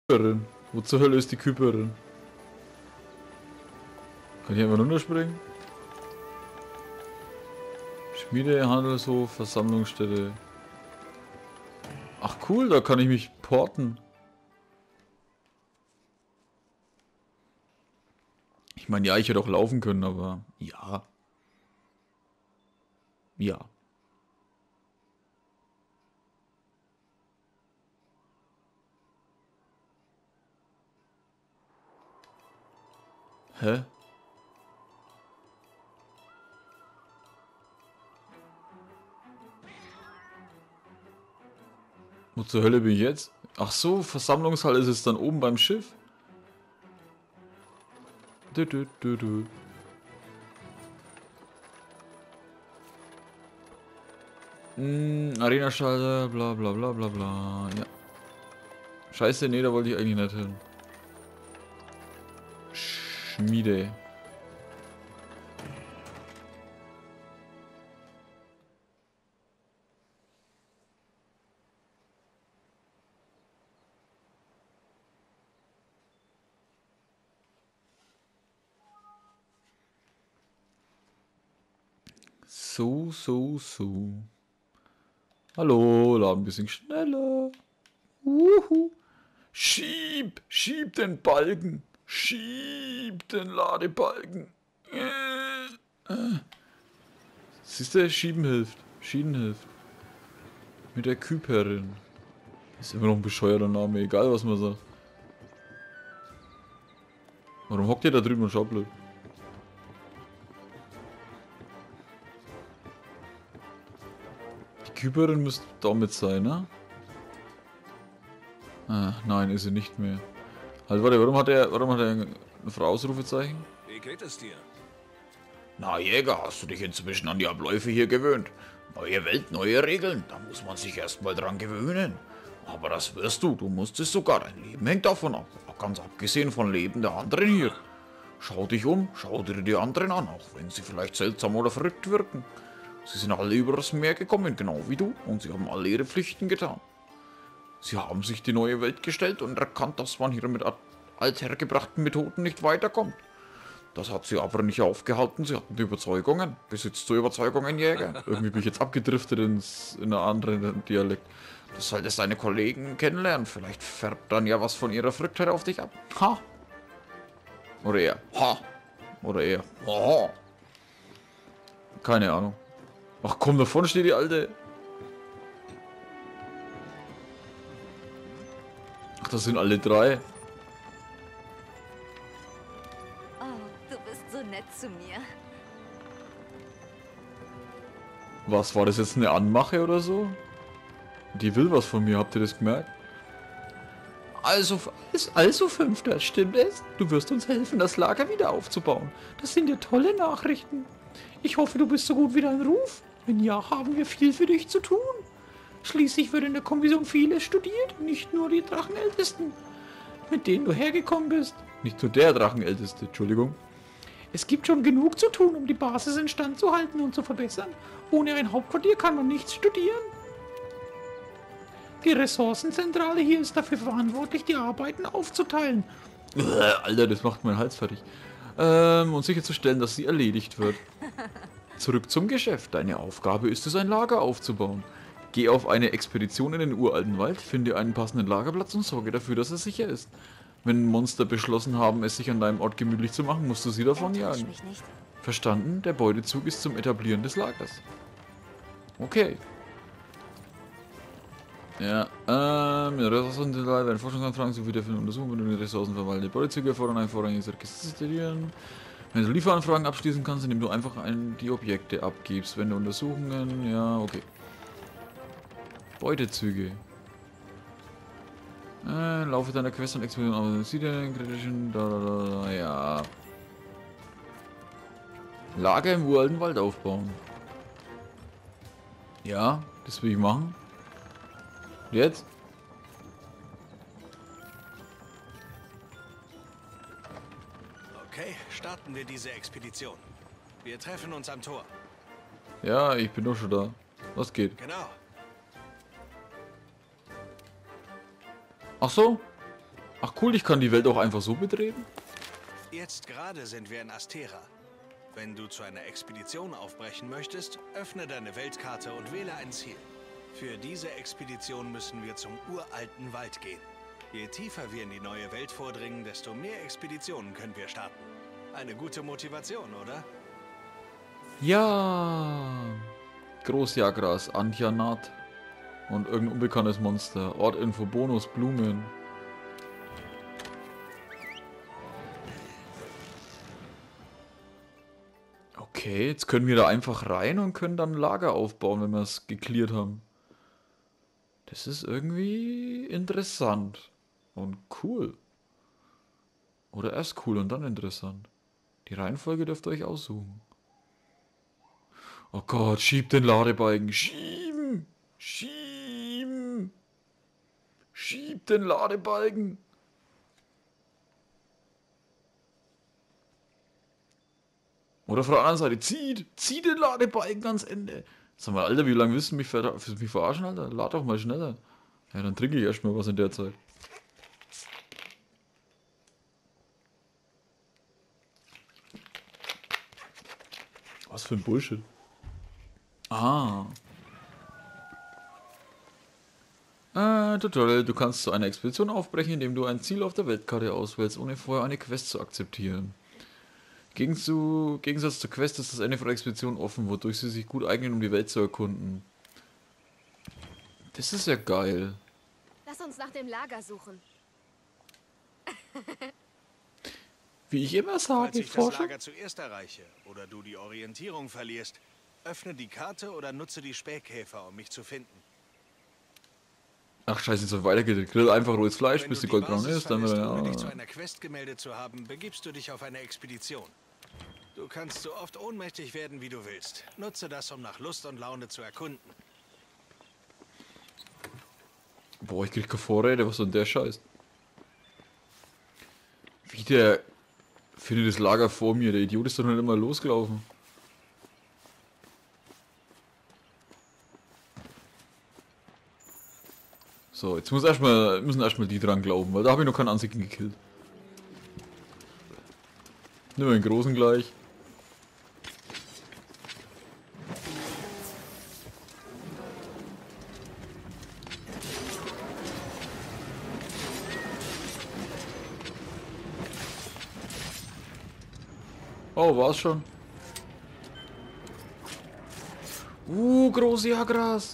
Küperin. Wo zur Hölle ist die Küperin? Kann ich einfach runterspringen? Schmiede, Handelshof, Versammlungsstätte. Ach cool, da kann ich mich porten. Ich meine, ja, ich hätte auch laufen können, aber ja. Ja. Hä? Wo zur Hölle bin ich jetzt? Ach so, Versammlungshalle ist es dann oben beim Schiff. Du, du, du, du. Arena-Schalter, bla bla bla bla bla. Ja. Scheiße, nee, da wollte ich eigentlich nicht hin. Schmiede. So. Hallo, lad ein bisschen schneller. Schieb den Balken. Schieb den Ladebalken. Siehst du, Schieben hilft. Schieben hilft. Mit der Küperin. Ist immer noch ein bescheuerter Name, egal was man sagt. Warum hockt ihr da drüben und schaut blöd? Die Küperin müsste damit sein, ne? Ah, nein, ist sie nicht mehr. Halt, warte, warum hat er ein Ausrufezeichen? Wie geht es dir? Na Jäger, hast du dich inzwischen an die Abläufe hier gewöhnt? Neue Welt, neue Regeln, da muss man sich erstmal dran gewöhnen. Aber das wirst du musst es sogar, dein Leben hängt davon ab. Ganz abgesehen von Leben der anderen hier. Schau dich um, schau dir die anderen an, auch wenn sie vielleicht seltsam oder verrückt wirken. Sie sind alle über das Meer gekommen, genau wie du, und sie haben alle ihre Pflichten getan. Sie haben sich die neue Welt gestellt und erkannt, dass man hier mit althergebrachten Methoden nicht weiterkommt. Das hat sie aber nicht aufgehalten, sie hatten die Überzeugungen. Besitzt du Überzeugungen, Jäger? Irgendwie bin ich jetzt abgedriftet in einen anderen Dialekt. Du solltest deine Kollegen kennenlernen, vielleicht färbt dann ja was von ihrer Verrücktheit auf dich ab. Ha! Oder eher, ha! Oder eher. Ha! Keine Ahnung. Ach komm, da vorne steht die alte. Ach, das sind alle drei. Oh, du bist so nett zu mir. Was, war das jetzt eine Anmache oder so? Die will was von mir, habt ihr das gemerkt? Also Fünfter, stimmt es? Du wirst uns helfen, das Lager wieder aufzubauen. Das sind ja tolle Nachrichten. Ich hoffe, du bist so gut wie dein Ruf. Wenn ja, haben wir viel für dich zu tun. Schließlich wird in der Kommission vieles studiert, nicht nur die Drachenältesten, mit denen du hergekommen bist. Nicht nur der Drachenälteste, Entschuldigung. Es gibt schon genug zu tun, um die Basis instand zu halten und zu verbessern. Ohne ein Hauptquartier kann man nichts studieren. Die Ressourcenzentrale hier ist dafür verantwortlich, die Arbeiten aufzuteilen. Alter, das macht meinen Hals fertig. Und sicherzustellen, dass sie erledigt wird. Zurück zum Geschäft. Deine Aufgabe ist es, ein Lager aufzubauen. Geh auf eine Expedition in den uralten Wald, finde einen passenden Lagerplatz und sorge dafür, dass er sicher ist. Wenn Monster beschlossen haben, es sich an deinem Ort gemütlich zu machen, musst du sie davon jagen. Verstanden? Der Beutezug ist zum Etablieren des Lagers. Okay. Ja, Ressourcenzentrale werden Forschungsanfragen sowie der für Untersuchung und Ressourcen verwaltet. Beutezüge erfordern ein vorrangiges Registrieren. Wenn du Lieferanfragen abschließen kannst, indem du einfach die Objekte abgibst. Wenn du Untersuchungen, ja, okay. Beutezüge. Laufe deiner Quest und Expedition auf den kritischen, ja. Lager im uralten Wald aufbauen. Ja, das will ich machen. Jetzt? Okay, starten wir diese Expedition. Wir treffen uns am Tor. Ja, ich bin doch schon da. Was geht? Genau. Ach so? Ach cool, ich kann die Welt auch einfach so betreten? Jetzt gerade sind wir in Astera. Wenn du zu einer Expedition aufbrechen möchtest, öffne deine Weltkarte und wähle ein Ziel. Für diese Expedition müssen wir zum uralten Wald gehen. Je tiefer wir in die neue Welt vordringen, desto mehr Expeditionen können wir starten. Eine gute Motivation, oder? Ja. Großjagras, Antjanat. Und irgendein unbekanntes Monster. Ortinfo, Bonus, Blumen. Okay, jetzt können wir da einfach rein und können dann ein Lager aufbauen, wenn wir es gecleart haben. Das ist irgendwie interessant. Und cool. Oder erst cool und dann interessant. Die Reihenfolge dürft ihr euch aussuchen. Oh Gott, schieb den Ladebalken. Schieben! Schieben! Schieb den Ladebalken! Oder von der anderen Seite, zieh den Ladebalken ans Ende. Sag mal, Alter, wie lange willst du mich verarschen, Alter? Lad doch mal schneller. Ja, dann trinke ich erstmal was in der Zeit. Was für ein Bullshit. Ah. Tutorial. Du kannst zu einer Expedition aufbrechen, indem du ein Ziel auf der Weltkarte auswählst, ohne vorher eine Quest zu akzeptieren. Gegensatz zur Quest ist das Ende von der Expedition offen, wodurch sie sich gut eignen, um die Welt zu erkunden. Das ist ja geil. Lass uns nach dem Lager suchen. Wie ich immer Falls sage, ich das Forscher. Lager zuerst erreiche oder du die Orientierung verlierst, öffne die Karte oder nutze die Spähkäfer, um mich zu finden. Ach scheiße, jetzt weitergeht. Grill einfach rohes Fleisch, Wenn bis du die die goldbraun Basis ist, dann verlässt, wieder, ohne dich zu ja. einer Quest gemeldet zu haben, begibst du dich auf eine Expedition. Du kannst so oft ohnmächtig werden, wie du willst. Nutze das, um nach Lust und Laune zu erkunden. Boah, ich krieg keine Vorräte, was soll denn der Scheiß? Wie der findet das Lager vor mir, der Idiot ist doch noch nicht mal losgelaufen. So, jetzt müssen erstmal die dran glauben, weil da habe ich noch keinen einzigen gekillt. Nur den großen gleich. Oh, war's schon? Großjagras.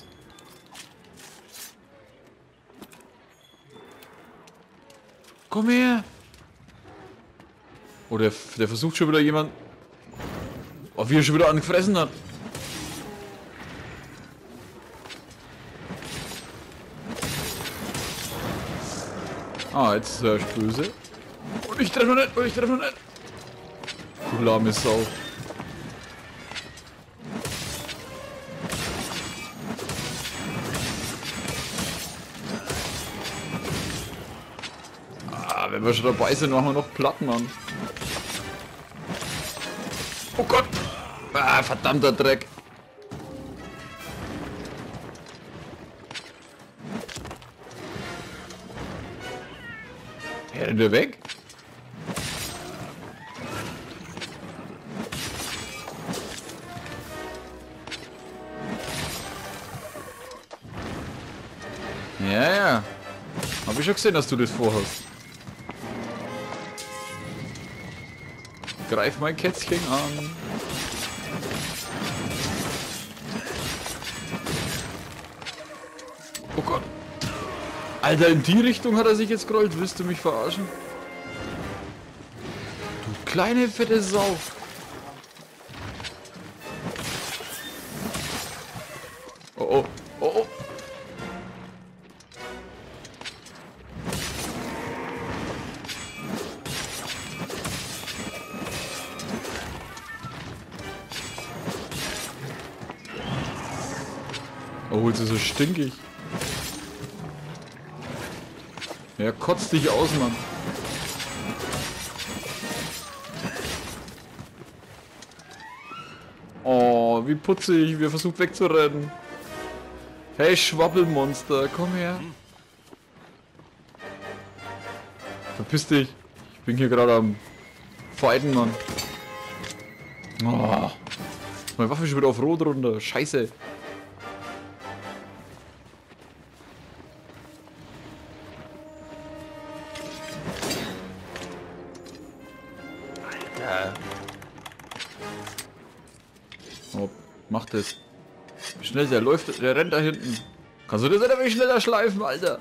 Komm her. Oh, der versucht schon wieder jemand. Oh, wie er schon wieder angefressen hat. Ah, jetzt ist er erst böse. Und ich treffe noch nicht, und ich treffe noch nicht. Du lahme Sau. Ah, wenn wir schon dabei sind, machen wir noch Platten an. Oh Gott! Ah, verdammter Dreck! Rennt der weg? Ja, ja. Hab ich schon gesehen, dass du das vorhast. Greif mein Kätzchen an. Oh Gott. Alter, in die Richtung hat er sich jetzt gerollt. Willst du mich verarschen? Du kleine fette Sau. Oh oh. Oh oh. Oh, jetzt ist so stinkig. Ja, kotzt dich aus, Mann. Oh, wie putzig. Wir versuchen wegzurennen. Hey, Schwabbelmonster, komm her. Verpiss dich. Ich bin hier gerade am Fighten, Mann. Oh. Meine Waffe ist schon wieder auf Rot runter. Scheiße. Alter. Oh, mach das. Wie schnell der läuft, der rennt da hinten. Kannst du das ein wenig schneller schleifen, Alter?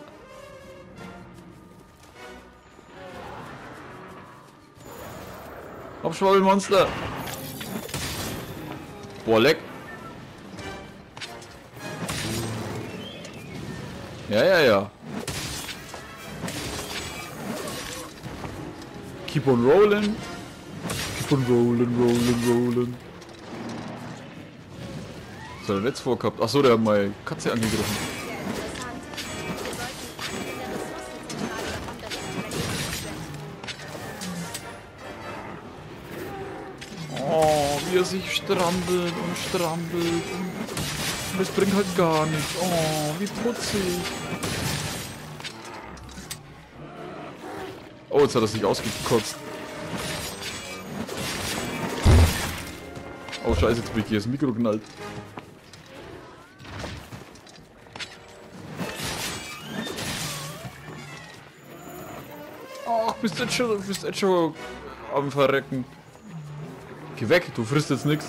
Abschwabbelmonster. Boah, leck. Ja. Keep on rolling. Keep on rolling. Was hat er jetzt vorgehabt? Achso, der hat meine Katze angegriffen. Sehr interessant. Wir sollten in der Ressourcenzentrale davon berichten. Oh, wie er sich strampelt und das bringt halt gar nichts. Oh, wie putzig. Oh, jetzt hat er sich ausgekotzt. Oh scheiße, jetzt bin ich hier das Mikro knallt. Ach, bist jetzt schon am Verrecken. Geh weg, du frisst jetzt nix.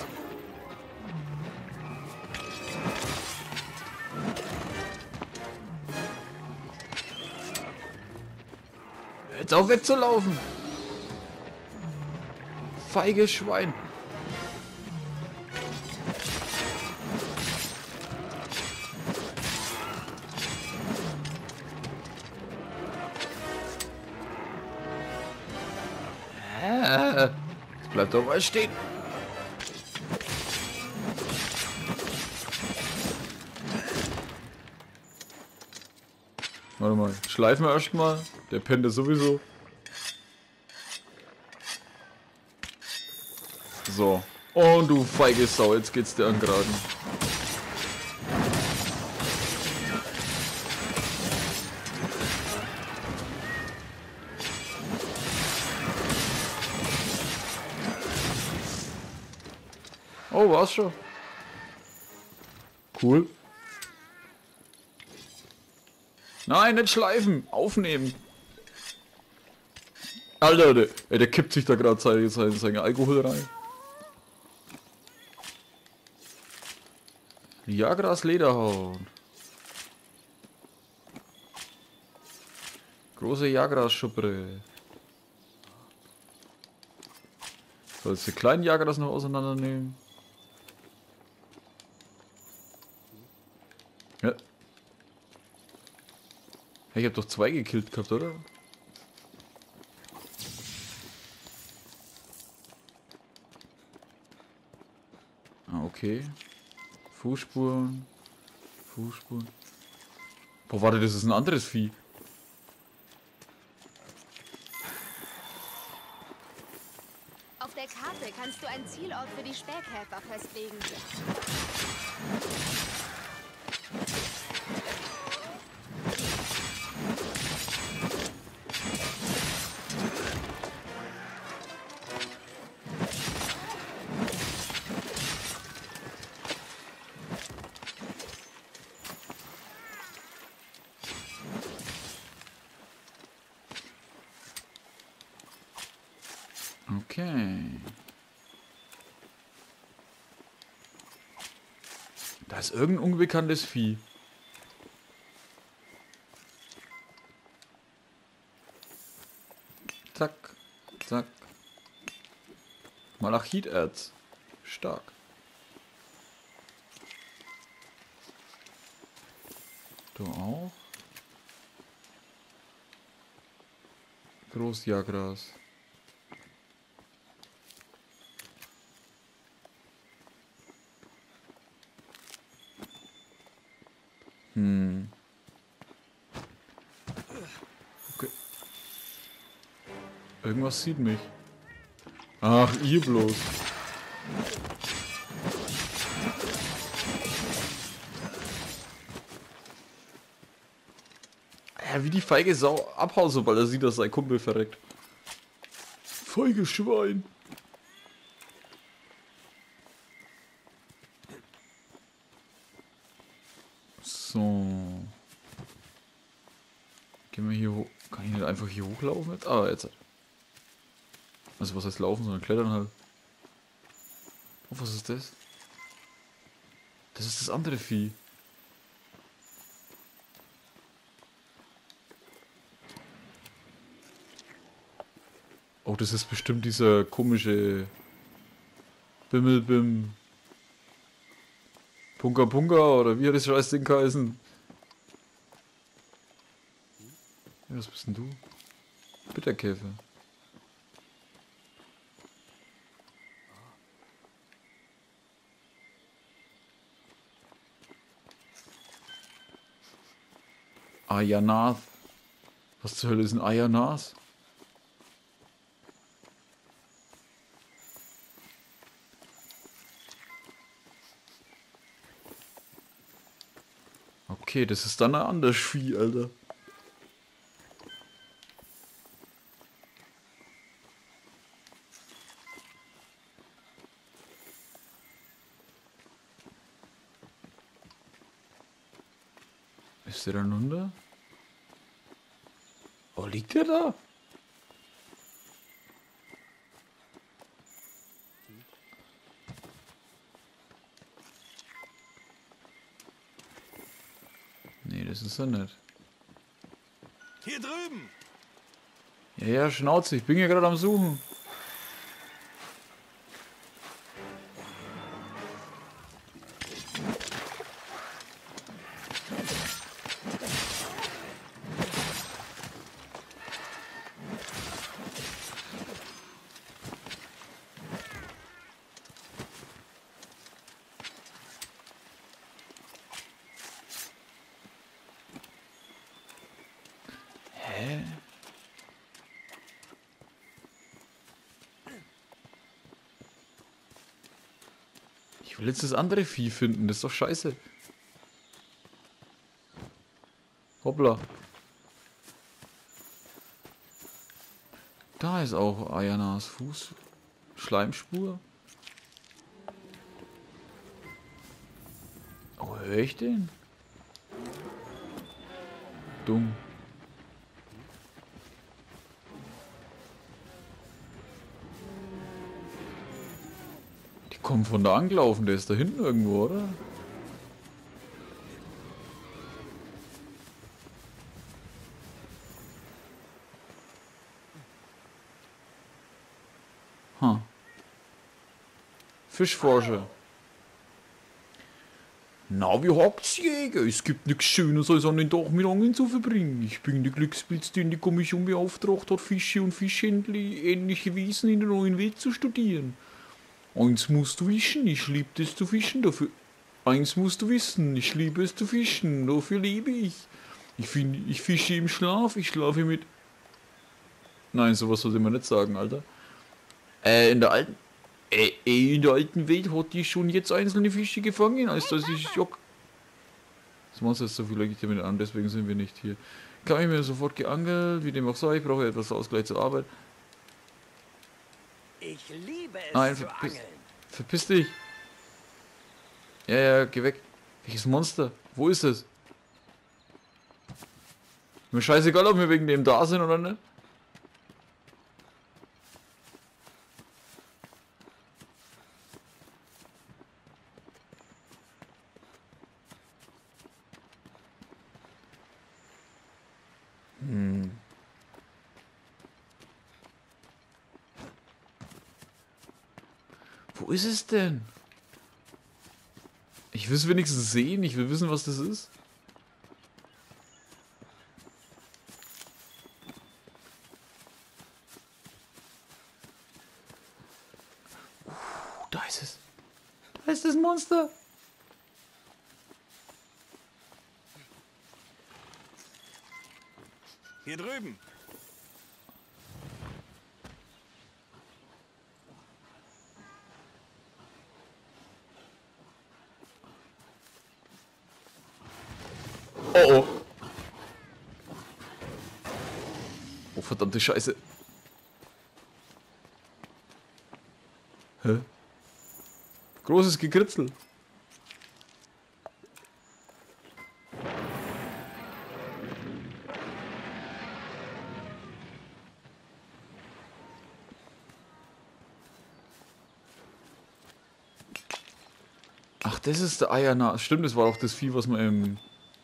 Jetzt auf wegzulaufen. Feiges Schwein. Jetzt bleibt doch mal stehen. Warte mal, schleifen wir erstmal. Der pennt ja sowieso. So. Und du feige Sau, jetzt geht's dir an geraden. Oh, war's schon. Cool. Nein, nicht schleifen. Aufnehmen. Alter, der kippt sich da gerade seine Alkohol rein. Jagras Lederhaut. Große Jagras-Schuppe. Soll jetzt die kleinen Jagras noch auseinandernehmen? Ja. Ich hab doch 2 gekillt gehabt, oder? Ah, okay. Fußspuren. Boah, warte, das ist ein anderes Vieh. Auf der Karte kannst du einen Zielort für die Spähkäfer festlegen. Okay. Da ist irgendein unbekanntes Vieh. Zack, zack. Malachiterz. Stark. Du auch. Großjagras. Okay. Irgendwas sieht mich. Ach, ihr bloß. Wie die feige Sau abhauen, sobald er sieht, dass sein Kumpel verreckt. Feiges Schwein. So. Gehen wir hier hoch. Kann ich nicht einfach hier hochlaufen jetzt? Ah, jetzt. Also was heißt laufen, sondern klettern halt. Oh, was ist das? Das ist das andere Vieh. Oh, das ist bestimmt dieser komische Bimmelbim. Punka Punka oder wie hat das scheiß Ding geheißen? Ja, was bist denn du? Bitterkäfer. Ayanath. Was zur Hölle ist ein Ayanath? Okay, das ist dann ein anderes Vieh, Alter. Ist der dann runter? Oh, liegt der da? Nee, das ist er nicht. Hier drüben! Ja, ja, Schnauze, ich bin hier gerade am Suchen. Hä? Ich will jetzt das andere Vieh finden, das ist doch scheiße. Hoppla. Da ist auch Ayanas Fuß. Schleimspur. Oh, höre ich den? Dumm. Die kommen von da angelaufen, der ist da hinten irgendwo, oder? Huh. Fischforscher. Na, wie habt's, Jäger? Es gibt nichts Schöneres, als an den Tag mit Angeln zu verbringen. Ich bin der Glückspilz, den die Kommission beauftragt hat, Fische und Fischhändler ähnliche Wesen in der neuen Welt zu studieren. Eins musst du wissen, ich liebe es zu fischen, dafür... Eins musst du wissen, ich liebe es zu fischen, dafür lebe ich. Ich fische im Schlaf, ich schlafe mit... Nein, sowas sollte man nicht sagen, Alter. In der alten Welt hatte ich schon jetzt einzelne Fische gefangen, als dass ich Jock. Das Monster ist so viel lege ich damit an, deswegen sind wir nicht hier. Kann ich mir sofort geangelt, wie dem auch sei, ich brauche etwas Ausgleich zur Arbeit. Ich liebe es Nein, zu angeln. verpiss dich. Ja, geh weg. Welches Monster? Wo ist es? Mir scheißegal, ob wir wegen dem da sind oder nicht. Wo ist es denn? Ich will es wenigstens sehen, ich will wissen, was das ist. Da ist es. Da ist das Monster. Hier drüben! Oh oh. verdammte Scheiße. Hä? Großes Gekritzel. Ach, das ist der Eierna. Stimmt, das war auch das Vieh, was man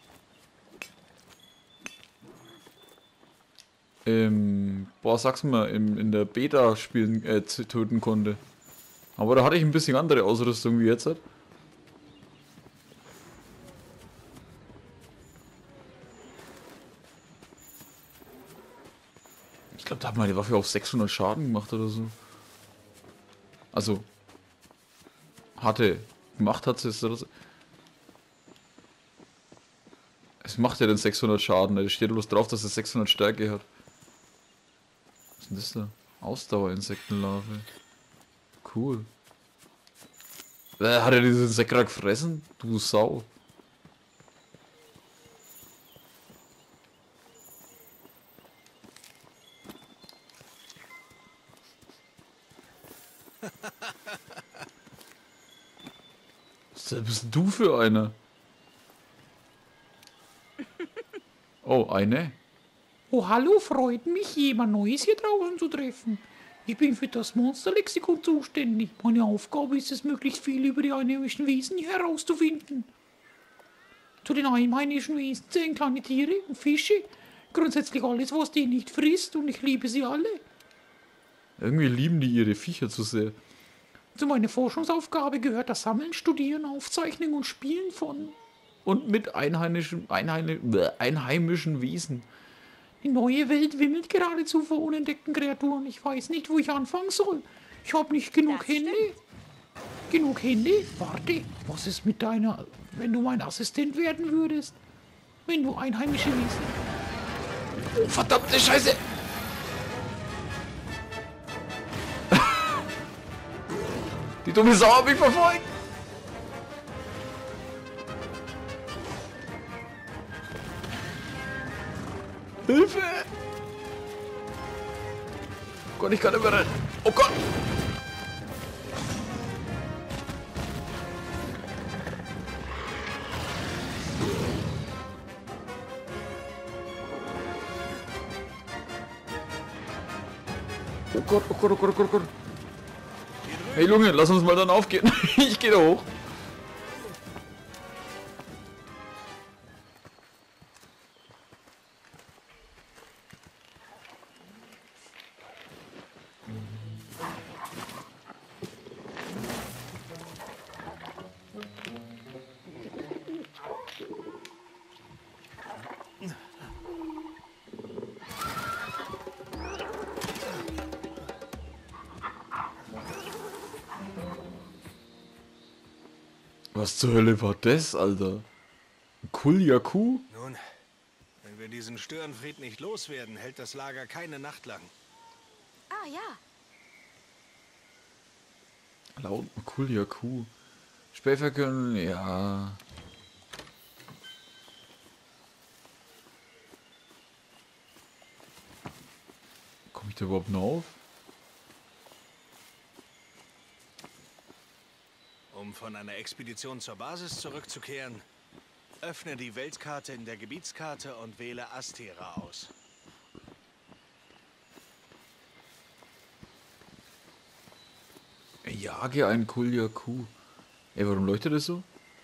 boah, sag's mal, in der Beta spielen, töten konnte. Aber da hatte ich ein bisschen andere Ausrüstung wie jetzt. Ich glaube, da hat meine Waffe auf 600 Schaden gemacht oder so. Also, gemacht hat es oder so. Es macht ja den 600 Schaden, da steht bloß drauf, dass es 600 Stärke hat. Was ist denn das da? Ausdauerinsektenlarve. Cool. Hat er diesen Insekt gerade gefressen? Du Sau. Was bist du für einer? Oh, eine? Oh, hallo, freut mich, jemand Neues hier draußen zu treffen. Ich bin für das Monsterlexikon zuständig. Meine Aufgabe ist es, möglichst viel über die einheimischen Wesen hier herauszufinden. Zu den einheimischen Wesen zählen kleine Tiere und Fische. Grundsätzlich alles, was die nicht frisst, und ich liebe sie alle. Irgendwie lieben die ihre Viecher zu sehr. Zu meiner Forschungsaufgabe gehört das Sammeln, Studieren, Aufzeichnen und Spielen von Und mit einheimischen Wesen. Die neue Welt wimmelt geradezu vor unentdeckten Kreaturen. Ich weiß nicht, wo ich anfangen soll. Ich habe nicht genug Das Hände. stimmt. Genug Hände? Warte, was ist mit deiner... Wenn du mein Assistent werden würdest? Wenn du einheimische Wesen... Oh, verdammte Scheiße! Die dumme Sau hat mich verfolgt! Hilfe! Oh Gott, ich kann nicht mehr rennen. Oh Gott! Oh Gott, oh Gott, oh Gott, oh Gott, oh Gott. Hey Junge, lass uns mal dann aufgehen. Ich gehe da hoch. Was zur Hölle war das, Alter? Kuljaku? Nun, wenn wir diesen Störenfried nicht loswerden, hält das Lager keine Nacht lang. Ah ja, Laut Kuljaku. Spähverkünden, ja. Komme ich da überhaupt noch auf? Um von einer Expedition zur Basis zurückzukehren, öffne die Weltkarte in der Gebietskarte und wähle Astera aus. Jage einen Kuljaku. Ey, warum leuchtet das so?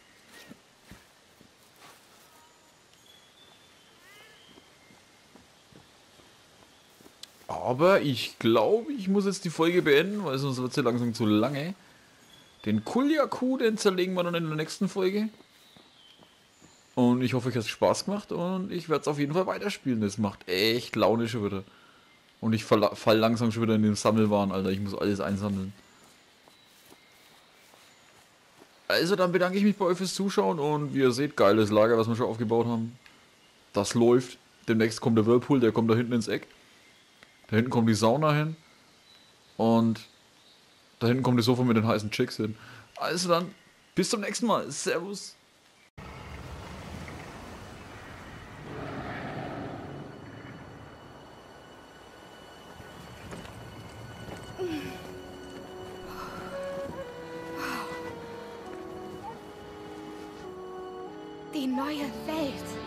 Aber ich glaube, ich muss jetzt die Folge beenden, weil sonst wird sie langsam zu lange. Den Kuljaku, den zerlegen wir dann in der nächsten Folge. Und ich hoffe, euch hat es Spaß gemacht und ich werde es auf jeden Fall weiterspielen. Das macht echt Laune schon wieder. Und ich fall langsam schon wieder in den Sammelwahn, Alter. Ich muss alles einsammeln. Also dann bedanke ich mich bei euch fürs Zuschauen und wie ihr seht, geiles Lager, was wir schon aufgebaut haben. Das läuft. Demnächst kommt der Whirlpool, der kommt da hinten ins Eck. Da hinten kommt die Sauna hin. Und da hinten kommt das Sofa mit den heißen Chicks hin. Also dann, bis zum nächsten Mal. Servus. Die neue Welt.